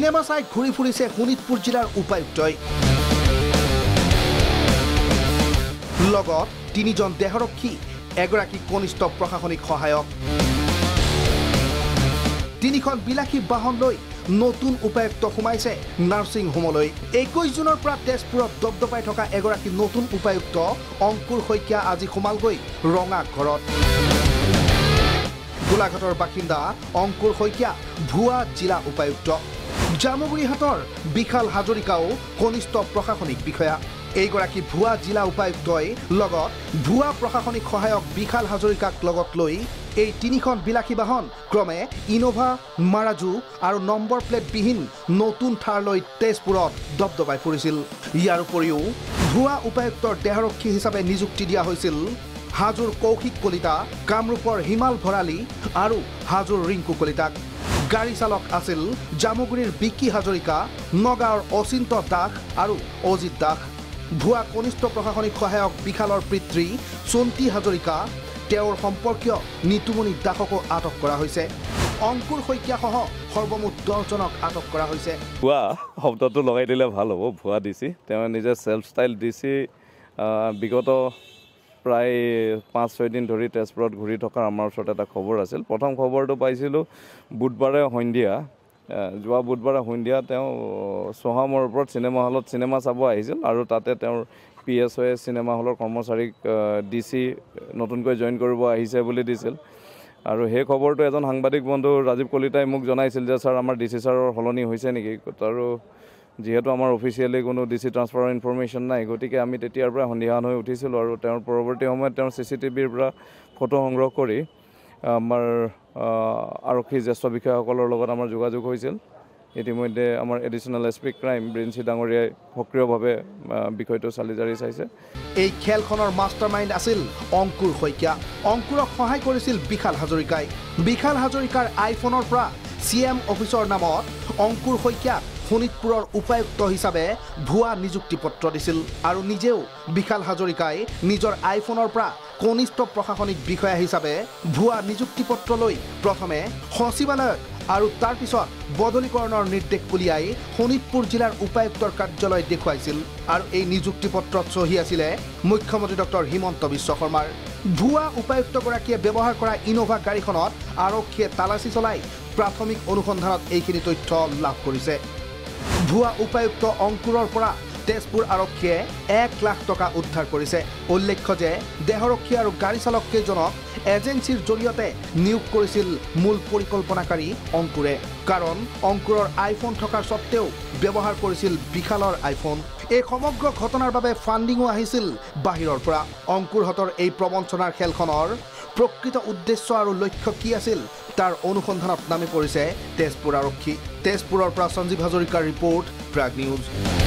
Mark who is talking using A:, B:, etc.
A: cinema চাই ঘূৰি ফুৰিছে শোণিতপুৰ জিলাৰ উপায়ুক্তই লগত তিনিজন দেহৰক্ষী এগৰাকী কনিষ্ঠ প্ৰশাসনিক সহায়ক তিনিখন বিলাসী বাহন লৈ নতুন উপায়ুক্ত সোমাইছে নাৰ্ছিং হোমলৈ 21 জুনৰ পৰা তেজপুৰত দবদবাই থকা এগৰাকী নতুন উপায়ুক্ত অংকুৰ শইকীয়া আজি সোমালগৈ ৰঙা ঘৰত গোলাঘাটৰ বাসিন্দা অংকুৰ শইকীয়া ভুৱা জিলা উপায়ুক্ত জামুগুৰিহাটৰ বিশাল হাজৰিকাও কনিষ্ঠ প্ৰশাসনিক বিষয়া এইগৰাকী ভুৱা জিলা উপায়ুক্তই লগত ভুৱা প্ৰশাসনিক সহায়ক বিশাল হাজৰিকাক লগত লৈ এই তিনিখন বিলাসী বাহন ক্ৰমে ইনোভা মাৰাজু আৰু নম্বৰ প্লেট বিহীন নতুন থাৰ লৈ তেজপুৰত দবদবাই ফুৰিছিল ইয়াৰ উপৰিও ভুৱা উপায়ুক্তৰ দেহৰক্ষী হিচাপে নিযুক্তি দিয়া হৈছিল হাজোৰ কৌশিক কলিতা কামৰূপৰ হিমাল ভৰালী আৰু হাজোৰ ৰিংকু কলিতাক গাড়ী চালক আছিল জামুগুৰিৰ বিকি হাজৰিকা নগাঁৱৰ অচিন্ত দাস আৰু অজিত দাস ভুৱা কনিষ্ঠ প্ৰশাসনিক সহায়ক বিশালৰ পিতৃ চন্তি হাজৰিকা তেওঁৰ সম্পৰ্কীয় নিতুমণি দাসকো আটক কৰা হৈছে অংকুৰ শইকীয়াসহ সৰ্বমুঠ 10 জনক আটক কৰা হৈছে
B: ভুৱা শব্দটো লগাই দিলে ভাল হ'ব ভুৱা ডিচি তেওঁ নিজে সেলফ ষ্টাইল ডিচি বিগত প্ৰায় 5-6 দিন ধৰি তেজপুৰত ঘূৰি থকাৰ আমাৰ ওচৰত এটা খবৰ আছিল প্ৰথম খবৰটো পাইছিলোঁ বুধবাৰে সন্ধিয়া যোৱা বুধবাৰে সন্ধিয়া তেওঁ সোহামৰ ওপৰত চিনেমা হলত চিনেমা চাব আহিছিল আৰু তাতে তেওঁৰ PSOA চিনেমা হলৰ কৰ্মচাৰীক ডিচি নতুনকৈ জইন কৰিব আহিছে বুলি দিছিল আৰু সেই খবৰটো এজন সাংবাদিক বন্ধু ৰাজীৱ কলিতাই মোক জনাইছিল যে স্যাৰ আমাৰ ডিচি ছাৰৰ হলনি হৈছে নেকি আৰু যেহেতু আমাৰ অফিচিয়েলি কোনো ডিচি ট্ৰান্সফাৰৰ ইনফৰমেশ্যন নাই গতিকে আমি তেতিয়াৰ পৰা সন্ধিয়ান হৈ উঠিছিলোঁ আৰু তেওঁৰ পৰৱৰ্তী সময়ত তেওঁৰ CCTVৰ পৰা ফটো সংগ্ৰহ কৰি আমাৰ আৰক্ষী জ্যেষ্ঠ বিষয়াসকলৰ লগত আমাৰ যোগাযোগ হৈছিল ইতিমধ্যে আমাৰ এডিশ্যনেল SP ক্ৰাইম ব্ৰিঞ্চি ডাঙৰীয়াই সক্ৰিয়ভাৱে বিষয়টো চালিজাৰি চাইছে
A: এই খেলখনৰ মাষ্টাৰমাইণ্ড আছিল অংকুৰ শইকীয়া অংকুৰক সহায় কৰিছিল বিশাল হাজৰিকাৰ আইফোনৰ পৰা CM অফিচৰ নামত অংকুৰ শইকীয়াক শোণিতপুৰৰ উপায়ুক্ত হিচাপে ভুৱা নিযুক্তি পত্ৰ দিছিল আৰু নিজেও বিশাল হাজৰিকাই নিজৰ আইফোনৰ পৰা কনিষ্ঠ প্ৰশাসনিক বিষয়া হিচাপে ভুৱা নিযুক্তি পত্ৰ লৈ প্ৰথমে সচিবালয়ত আৰু তাৰ পিছত বদলীকৰণৰ নিৰ্দেশ উলিয়াই শোণিতপুৰ জিলাৰ উপায়ুক্তৰ কাৰ্যালয় দেখুৱাইছিল আৰু এই নিযুক্তি পত্ৰত চহী আছিল মুখ্যমন্ত্ৰী ডক্টৰ হিমন্ত বিশ্ব শৰ্মাৰ ভুৱা উপায়ুক্তগৰাকীয়ে ব্যৱহাৰ কৰা ইনোভা গাড়ীখনত আৰক্ষীয়ে তালাচী চলাই প্ৰাথমিক অনুসন্ধানত এইখিনি তথ্য লাভ কৰিছে ভুৱা উপায়ুক্ত অংকুৰৰ পৰা তেজপুৰ আৰক্ষীয়ে 1 লাখ টকা উদ্ধাৰ কৰিছে উল্লেখ্য যে দেহৰক্ষী আৰু গাড়ী চালক কেইজনক এজেন্সিৰ জৰিয়তে নিয়োগ কৰিছিল মূল পৰিকল্পনাকাৰী অংকুৰে কাৰণ অংকুৰৰ আইফোন থকাৰ সত্ত্বেও ব্যৱহাৰ কৰিছিল বিশালৰ আইফোন এই সমগ্ৰ ঘটনাৰ বাবে ফাণ্ডিঙো আহিছিল বাহিৰৰ পৰা অংকুৰহতৰ এই প্ৰবঞ্চনাৰ খেলখনৰ প্ৰকৃত উদ্দেশ্য আৰু লক্ষ্য কি আছিল তাৰ অনুসন্ধানত নামি পৰিছে তেজপুৰ আৰক্ষী তেজপুৰৰ পৰা সঞ্জীৱ হাজৰিকাৰ ৰিপৰ্ট প্ৰাগ নিউজ